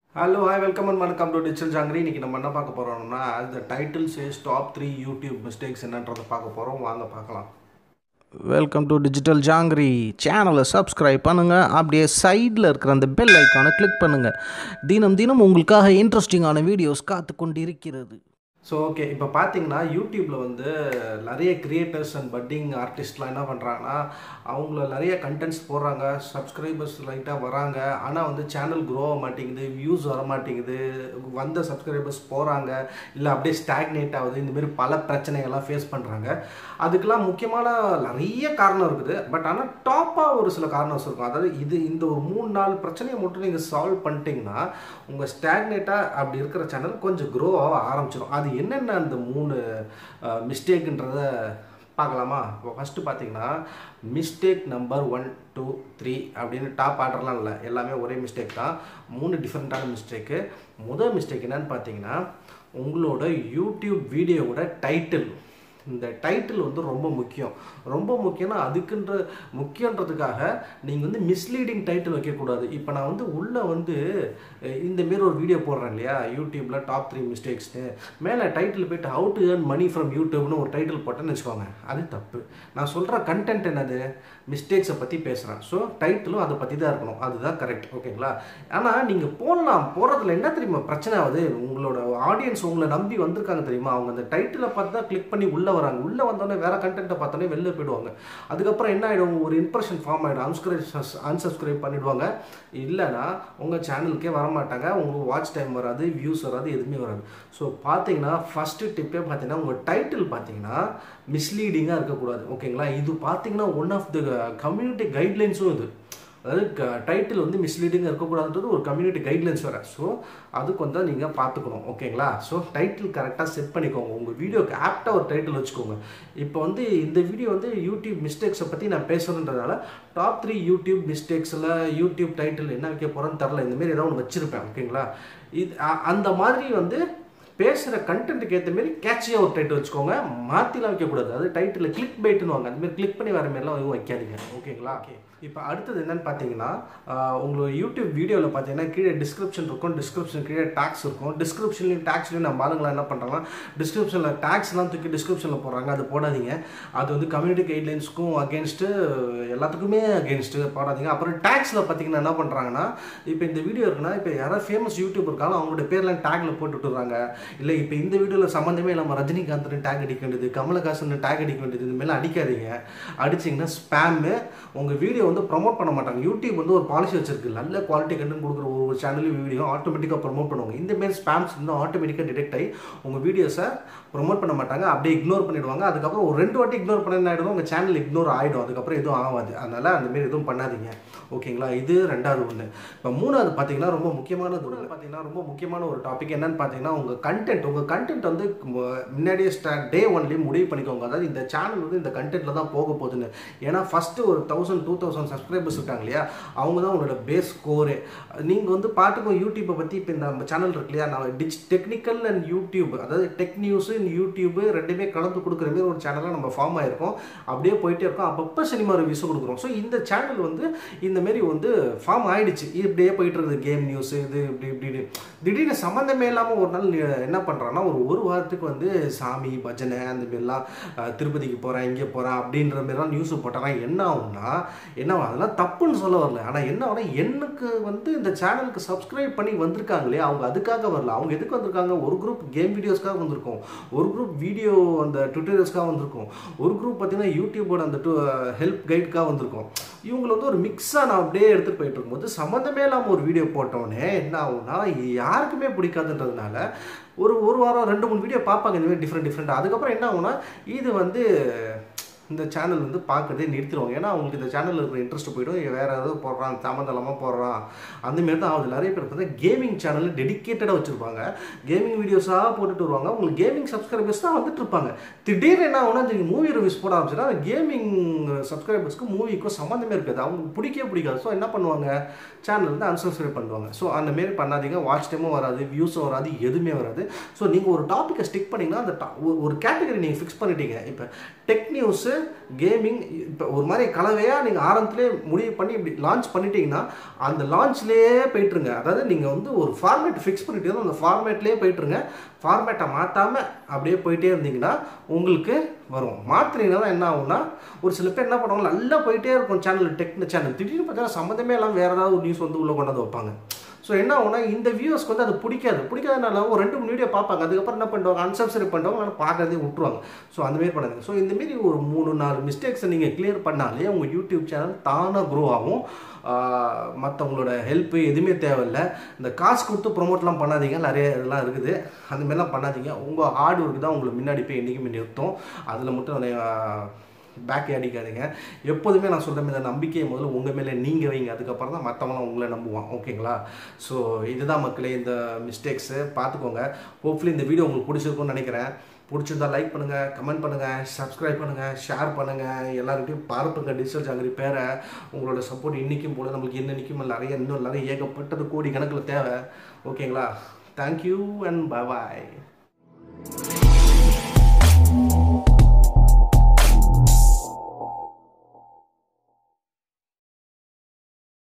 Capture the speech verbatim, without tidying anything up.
Hello, hi, welcome and welcome to Digital Jangri. இன்னைக்கு நம்ம என்ன பார்க்க போறோம்னா the title says top three YouTube mistakes என்னன்றதை பார்க்க போறோம். வாங்க பார்க்கலாம். வெல்கம் டு டிஜிட்டல் ஜாங்கிரி சேனலை சப்ஸ்கிரைப் பண்ணுங்கள். அப்படியே சைடில் இருக்கிற அந்த பெல் ஐக்கானை கிளிக் பண்ணுங்கள். தினம் தினம் உங்களுக்காக இன்ட்ரெஸ்டிங்கான வீடியோஸ் காத்து கொண்டு இருக்கிறது. ஸோ ஓகே, இப்போ பார்த்தீங்கன்னா யூடியூப்பில் வந்து நிறைய கிரியேட்டர்ஸ் அண்ட் பட்டிங் ஆர்டிஸ்ட்லாம் என்ன பண்ணுறாங்கன்னா அவங்கள நிறைய கண்டென்ட்ஸ் போடுறாங்க, சப்ஸ்கிரைபர்ஸ் லைட்டாக வராங்க, ஆனால் வந்து சேனல் க்ரோ ஆக மாட்டேங்குது, வியூஸ் வர மாட்டேங்குது, வந்த சப்ஸ்கிரைபர்ஸ் போகிறாங்க, இல்லை அப்படியே ஸ்டாக்னேட் ஆகுது. இந்தமாரி பல பிரச்சனைகள்லாம் ஃபேஸ் பண்ணுறாங்க. அதுக்கெல்லாம் முக்கியமான நிறைய காரணம் இருக்குது. பட் ஆனால் டாப்பாக ஒரு சில காரணம் இருக்கும். அதாவது இது இந்த ஒரு மூணு நாலு பிரச்சனையை மட்டும் நீங்கள் சால்வ் பண்ணிட்டீங்கன்னா உங்கள் ஸ்டாக்னேட்டாக அப்படி இருக்கிற சேனல் கொஞ்சம் க்ரோ ஆக ஆரம்பிச்சிடும். அது என்னென்ன அந்த மூணு மிஸ்டேக்குன்றத பார்க்கலாமா? இப்போ ஃபஸ்ட்டு பார்த்தீங்கன்னா mistake number one two three அப்படின்னு டாப் ஆர்டர்லாம் இல்லை, எல்லாமே ஒரே மிஸ்டேக் தான். மூணு டிஃப்ரெண்ட்டான மிஸ்டேக்கு. முதல் மிஸ்டேக் என்னன்னு பார்த்தீங்கன்னா உங்களோட யூடியூப் வீடியோவோட டைட்டில். இந்த டைட்டில் வந்து ரொம்ப முக்கியம். ரொம்ப முக்கியம்னா அதுக்குன்ற முக்கியன்றதுக்காக நீங்கள் வந்து மிஸ்லீடிங் டைட்டில் வைக்கக்கூடாது. இப்போ நான் வந்து உள்ளே வந்து இந்தமாரி ஒரு வீடியோ போடுறேன் இல்லையா, யூடியூப்பில் டாப் த்ரீ மிஸ்டேக்ஸ்னு மேலே டைட்டில் போய்ட்டு how to earn money from யூடியூப்னு ஒரு டைட்டில் போட்டேன்னு வச்சுக்கோங்க, அது தப்பு. நான் சொல்கிற கண்டென்ட் என்னது, மிஸ்டேக்ஸை பற்றி பேசுகிறேன். ஸோ டைட்டிலும் அதை பற்றி தான் இருக்கணும், அதுதான் கரெக்ட். ஓகேங்களா? ஆனால் நீங்கள் போடலாம், போகிறதுல என்ன தெரியுமா பிரச்சனை ஆகுது, உங்களோட ஆடியன்ஸ் உங்களை நம்பி வந்திருக்காங்க தெரியுமா, அவங்க அந்த டைட்டிலை பார்த்து தான் கிளிக் பண்ணி உள்ளே வராங்க. உள்ளே வந்தோடனே வேறு கண்டென்ட்டை பார்த்தோன்னே வெளில போயிடுவாங்க. அதுக்கப்புறம் என்ன ஆகிடும், ஒரு இம்ப்ரெஷன் ஃபார்ம் ஆகிடும், அன்ஸ்கிரைப் அன்சப்ஸ்கிரைப் பண்ணிவிடுவாங்க. இல்லைனா உங்கள் சேனலுக்கே வரமாட்டாங்க, உங்களுக்கு வாட்ச் டைம் வராது, வியூஸ் வராது, எதுவுமே வராது. ஸோ பார்த்தீங்கன்னா ஃபஸ்ட்டு டிப்பே பார்த்தீங்கன்னா உங்கள் டைட்டில் பார்த்தீங்கன்னா மிஸ்லீடிங்காக இருக்கக்கூடாது. ஓகேங்களா? இது பார்த்தீங்கன்னா ஒன் ஆஃப் த கம்யூனிட்டி கைட்லைன்ஸும் இது. அதாவது டைட்டில் வந்து மிஸ்லீடிங்காக இருக்கக்கூடாதுன்றது ஒரு கம்யூனிட்டி கைட்லைன்ஸ் வர. ஸோ அது கொஞ்சம் நீங்கள் பார்த்துக்கணும். ஓகேங்களா? ஸோ டைட்டில் கரெக்டாக செட் பண்ணிக்கோங்க. உங்கள் வீடியோக்கு ஆப்டாக ஒரு டைட்டில் வச்சுக்கோங்க. இப்போ வந்து இந்த வீடியோ வந்து யூடியூப் மிஸ்டேக்ஸை பற்றி நான் பேசணுன்றதுனால டாப் த்ரீ யூடியூப் மிஸ்டேக்ஸில் யூடியூப் டைட்டில் என்ன வைக்க போகிறேன்னு தெரில, இந்தமாரி ஏதாவது ஒன்று வச்சுருப்பேன். ஓகேங்களா? இது அந்த மாதிரி வந்து பேசுகிற கண்டென்ட்டுக்கு ஏற்ற மாரி கேட்சியாக ஒரு டைட்டில் வச்சுக்கோங்க, மாற்றிலாம் வைக்கக்கூடாது. அது டைட்டில் கிளிக் பைட்டுன்னு வாங்க, அதுமாரி கிளிக் பண்ணி வர மாரிலாம் எதுவும் வைக்காதீங்க. ஓகேங்களா? ஓகே, இப்போ அடுத்தது என்னென்னு பார்த்தீங்கன்னா உங்களோட யூடியூப் வீடியோவில் பார்த்தீங்கன்னா கீழே டிஸ்கிரிப்ஷன் இருக்கும், டிஸ்கிரிப்ஷன் கீழே டேக்ஸ் இருக்கும். டிஸ்கிரிப்ஷன்லையும் டேக்ஸ்லையும் நம்ம ஆளுங்களாம் என்ன பண்ணுறாங்கன்னா டிஸ்கிரிப்ஷனில் டேக்ஸ்லாம் தூக்கி டிஸ்கிரிப்ஷனில் போடுறாங்க. அது போடாதீங்க, அது வந்து கம்யூனிட்டி கைட்லைன்ஸுக்கும் அகேன்ஸ்ட்டு, எல்லாத்துக்குமே அகேன்ஸ்ட்டு போடாதீங்க. அப்புறம் டேக்ஸில் பார்த்தீங்கன்னா என்ன பண்ணுறாங்கன்னா இப்போ இந்த வீடியோ இருக்குன்னா இப்போ யாராவது ஃபேமஸ் யூடியூப் இருக்காங்க அவங்களோட பேர்லாம் டேக்கில் போட்டு விட்டுறாங்க. இல்லை இப்போ இந்த வீடியோவில் சம்மந்தமே நம்ம ரஜினிகாந்த்னு டேக் அடிக்க வேண்டியது, கமலஹாசன் டேக் அடிக்க வேண்டியது, இந்த மாதிரிலாம் அடிக்காதீங்க. அடிச்சிங்கன்னா ஸ்பேமு, உங்கள் வீடியோ வந்து ப்ரொமோட் பண்ண மாட்டாங்க. யூடியூப் வந்து ஒரு பாலிசி வச்சிருக்கு, நல்ல குவாலிட்டி கண்டென்ட் கொடுக்குற ஒரு சேனல் வீடியோ ஆட்டோமேட்டிக்காக ப்ரொமோட் பண்ணுவாங்க. இந்தமாரி ஸ்பேம்ஸ் இன்னும் ஆட்டோமேட்டிக்காக டிடெக்ட் ஆகி உங்கள் வீடியோஸை ப்ரொமோட் பண்ண மாட்டாங்க, அப்படியே இக்னோர் பண்ணிவிடுவாங்க. அதுக்கப்புறம் ஒரு ரெண்டு வாட்டி இக்னோர் பண்ண ஆகிடும், உங்கள் சேனல் இக்னோர் ஆகிடும், அதுக்கப்புறம் எதுவும் ஆகாது. அதனால் அந்தமாரி எதுவும் பண்ணாதீங்க. ஓகேங்களா? இது ரெண்டாவது ஒன்று. இப்போ மூணாவது பார்த்தீங்கன்னா ரொம்ப முக்கியமானது ஒன்று பார்த்தீங்கன்னா ரொம்ப முக்கியமான ஒரு டாபிக் என்னன்னு பார்த்தீங்கன்னா உங்கள் கண்டென்ட். உங்கள் கண்டென்ட் வந்து முன்னாடியே ஸ்டா டே ஒன்லேயே முடிவு பண்ணிக்கோங்க. அதாவது இந்த சேனல் வந்து இந்த கண்டென்ட்டில் தான் போக போகுதுன்னு. ஏன்னா ஃபஸ்ட்டு ஒரு தௌசண்ட் டூ தௌசண்ட் சப்ஸ்கிரைபர்ஸ் இருக்காங்க இல்லையா, அவங்க தான் உங்களோட பேஸ் ஸ்கோரு. நீங்கள் வந்து பாட்டுக்கும் யூடியூப்பை பற்றி இப்போ இந்த நம்ம சேனல் இருக்கு இல்லையா, நான் டிஜ் டெக்னிக்கல் அண்ட் யூடியூப், அதாவது டெக் நியூஸு யூடியூபு ரெண்டுமே கலந்து கொடுக்குற மாரி ஒரு சேனலாக நம்ம ஃபார்ம் ஆகிருக்கோம். அப்படியே போயிட்டே இருக்கோம், அப்பப்போ சினிமா ரிவ்யூஸும் கொடுக்குறோம். ஸோ இந்த சேனல் வந்து இந்தமாரி வந்து ஃபார்ம் ஆகிடுச்சு. இப்படியே போயிட்டு இருக்குது கேம் நியூஸு இது இப்படி இப்படி திடீர்னு சம்மந்தமே இல்லாமல் ஒரு நாள் என்ன பண்ணுறான்னா ஒரு ஒரு வாரத்துக்கு வந்து சாமி பஜனை அந்த மாரிலாம் திருப்பதிக்கு போகிறேன் இங்கே போகிறேன் அப்படின்ற மாரிலாம் நியூஸு போட்டாங்கன்னா என்ன ஆகும்னா என்ன ஆகும், அதெல்லாம் தப்புன்னு சொல்ல வரல. ஆனால் என்ன ஆகுனா எனக்கு வந்து இந்த சேனலுக்கு சப்ஸ்கிரைப் பண்ணி வந்திருக்காங்களே அவங்க அதுக்காக வரல. அவங்க எதுக்கு வந்திருக்காங்க, ஒரு குரூப் கேம் வீடியோஸ்க்காக வந்திருக்கும், ஒரு குரூப் வீடியோ அந்த டுட்டோரியல்ஸ்க்காக வந்திருக்கும், ஒரு குரூப் பார்த்தீங்கன்னா யூடியூபோட அந்த டூ ஹெல்ப் கைடுக்காக வந்திருக்கும். இவங்களை வந்து ஒரு மிக்ஸாக நான் அப்படியே எடுத்துகிட்டு போயிட்டு இருக்கும்போது சம்மந்தமே இல்லாமல் ஒரு வீடியோ போட்டோன்னே என்ன ஆகும்னா யாருக்குமே பிடிக்காதுன்றதுனால ஒரு ஒரு வாரம் ரெண்டு மூணு வீடியோ பார்ப்பாங்க இந்தமாதிரி டிஃப்ரெண்ட் டிஃப்ரெண்ட்டாக. அதுக்கப்புறம் என்ன ஆகும்னா இது வந்து இந்த சேனல் வந்து பார்க்குறதே நிறுத்திடுவாங்க. ஏன்னா அவங்களுக்கு இந்த சேனலில் இருக்கிற இன்ட்ரெஸ்ட் போய்டும், வேறு ஏதாவது போடுறான் சம்மந்தமாக போடுறான் அந்தமாரி தான் ஆகுது. நிறைய பேர் பார்த்தா கேமிங் சேனல் டெடிக்கேட்டடாக வச்சுருப்பாங்க, கேமிங் வீடியோஸாக போட்டுட்டு வருவாங்க. உங்களுக்கு கேமிங் சப்ஸ்கிரைபர்ஸ் தான் வந்துட்டு இருப்பாங்க. திடீர்னு என்ன ஆகுனா இந்த மூவி ரிவ்யூஸ் போட ஆரம்பிச்சுன்னா கேமிங் சப்ஸ்கிரைபர்ஸ்க்கு மூவிக்கும் சம்மந்தமே இருக்காது, அவங்களுக்கு பிடிக்கவே பிடிக்காது. ஸோ என்ன பண்ணுவாங்க, சேனல் வந்து அன்சப்ஸ்கிரைப் பண்ணுவாங்க. ஸோ அந்தமாரி பண்ணாதீங்க, வாட்ச் டைமும் வராது, வியூஸும் வராது, எதுவுமே வராது. ஸோ நீங்கள் ஒரு டாப்பிக்கை ஸ்டிக் பண்ணிங்கன்னா அந்த ஒரு கேட்டகரி நீங்கள் ஃபிக்ஸ் பண்ணிட்டீங்க. இப்போ டெக் நியூஸு கேமிங் இப்போ ஒரு மாதிரி கலவையாக நீங்கள் ஆரம்பத்திலே முடிவு பண்ணி இப்படி லான்ச் பண்ணிட்டீங்கன்னா அந்த லான்ச்லேயே போயிட்டுருங்க. அதாவது நீங்கள் வந்து ஒரு ஃபார்மேட் ஃபிக்ஸ் பண்ணிட்டு அந்த ஃபார்மேட்லேயே போயிட்டுருங்க. ஃபார்மேட்டை மாற்றாமல் அப்படியே போயிட்டே இருந்தீங்கன்னா உங்களுக்கு வரும். மாற்றினீங்கன்னா தான் என்ன ஆகும்னா, ஒரு சில பேர் என்ன பண்ணுவாங்க, நல்லா போயிட்டே இருக்கும் சேனல், டெக்னிக் சேனல், திடீர்னு பார்த்தீங்கன்னா சம்மந்தமே இல்லாமல் வேறு ஏதாவது ஒரு நியூஸ் வந்து உள்ளே கொண்டாந்து வைப்பாங்க. ஸோ என்ன ஆகும்னா, இந்த வியூவர்ஸ்க்கு வந்து அது பிடிக்காது. பிடிக்காதனால ஒரு ரெண்டு மூணு வீடியோ பார்ப்பாங்க, அதுக்கப்புறம் என்ன பண்ணுவாங்க, அன்சப்ஸ்கிரைப் பண்ணுறவங்க ஆனால் பார்க்கறதே விட்டுருவாங்க. ஸோ அந்தமாரி பண்ணாதீங்க. ஸோ இந்தமாரி ஒரு மூணு நாலு மிஸ்டேக்ஸை நீங்கள் கிளியர் பண்ணாலே உங்கள் யூடியூப் சேனல் தானாக க்ரோ ஆகும். மற்றவங்களோட ஹெல்ப்பு எதுவுமே தேவையில்லை. இந்த காசு கொடுத்து ப்ரொமோட்லாம் பண்ணாதீங்க, நிறைய இதெல்லாம் இருக்குது, அந்தமாரிலாம் பண்ணாதீங்க. உங்கள் ஹார்ட் ஒர்க் தான் உங்களுக்கு முன்னாடி போய் என்றைக்குமே நிறுத்தும். அதில் மட்டும் பேக்கே அடிக்காதீங்க. எப்போதுமே நான் சொல்கிற மாதிரி நம்பிக்கையை முதல்ல உங்கள் மேலே நீங்கள் வைங்க, அதுக்கப்புறம் தான் மற்றவங்களாம் உங்களை நம்புவான். ஓகேங்களா? ஸோ இதுதான் மக்களே இந்த மிஸ்டேக்ஸு பார்த்துக்கோங்க. ஹோப்ஃபுல்லி இந்த வீடியோ உங்களுக்கு பிடிச்சிருக்கும்னு நினைக்கிறேன். பிடிச்சிருந்தா லைக் பண்ணுங்கள், கமெண்ட் பண்ணுங்கள், சப்ஸ்கிரைப் பண்ணுங்கள், ஷேர் பண்ணுங்கள், எல்லாருக்கிட்டையும் பரப்புங்க டிஜிட்டல் ஜாங்கிரி பேரை. உங்களோட சப்போர்ட் இன்றைக்கும் போல நம்மளுக்கு என்னன்னைக்கும் நிறைய இன்னும் நிறைய ஏகப்பட்டது கோடி கணக்கில் தேவை. ஓகேங்களா? Thank you and bye.